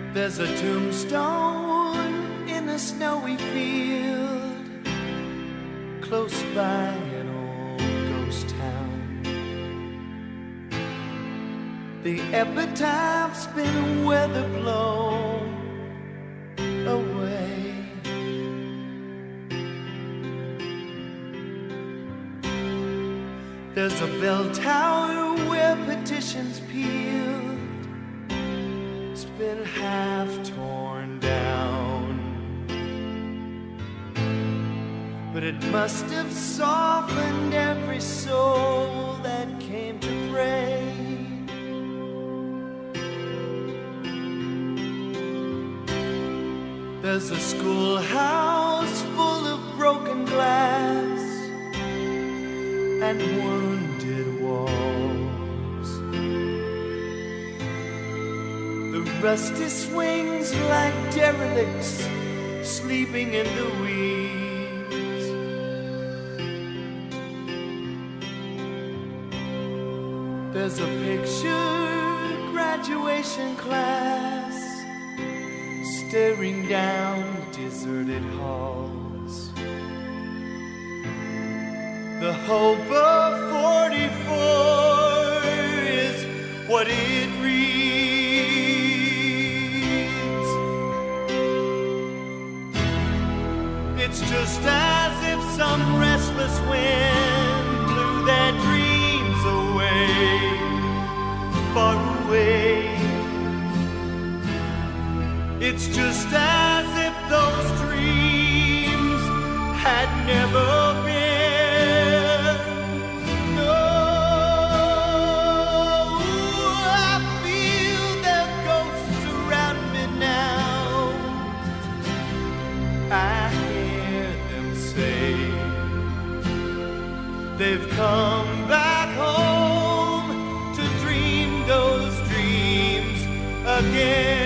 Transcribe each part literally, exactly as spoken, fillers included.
There's a tombstone in a snowy field close by an old ghost town. The epitaph's been weather blown away. There's a bell tower where petitions peeled. It's been half torn down, but it must have softened every soul that came to pray. There's a schoolhouse full of broken glass and wounded walls. The rusty swings like derelicts sleeping in the weeds. There's a picture graduation class staring down deserted halls. The hope of forty-four is what it reads. It's just as if some restless wind blew their dreams away, far away. It's just as if those dreams had never been. No, I feel their ghosts around me now. I hear them say they've come back home to dream those dreams again.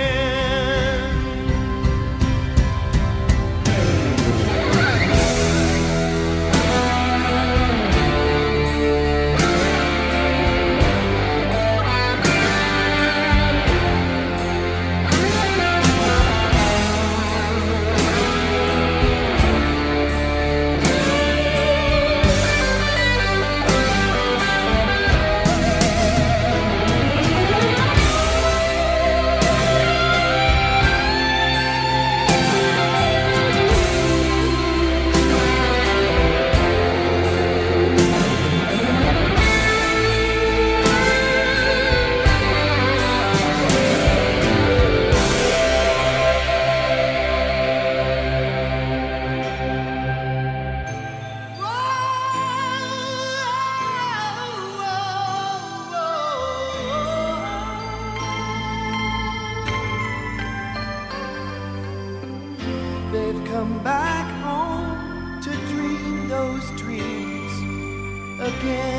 They've come back home to dream those dreams again.